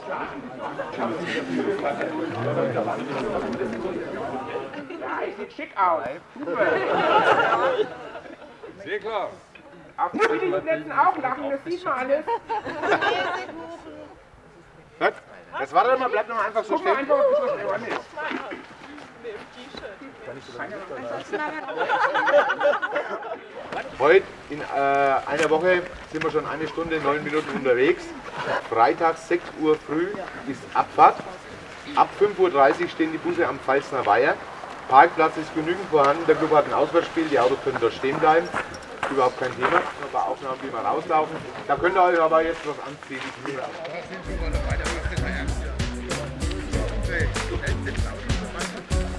Ja, ich sieht schick aus. Sehr klar. Auf den billigen Plätzen auch lachen, das sieht man alles. Was? Das war doch mal, bleibt noch einfach so Guck mal stehen. einfach, ob das was ist. Heute in einer Woche sind wir schon 1 Stunde 9 Minuten unterwegs. Freitag 6 Uhr früh ist Abfahrt. Ab 5:30 Uhr stehen die Busse am Pfalzner Weiher. Parkplatz ist genügend vorhanden. Der Club hat ein Auswärtsspiel. Die Autos können dort stehen bleiben. Überhaupt kein Thema. Ein paar Aufnahmen, wie wir rauslaufen. Da könnt ihr euch aber jetzt was anziehen.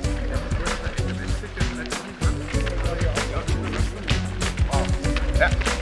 Ja.